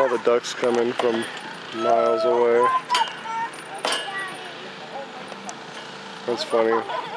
all the ducks coming from miles away. That's funny.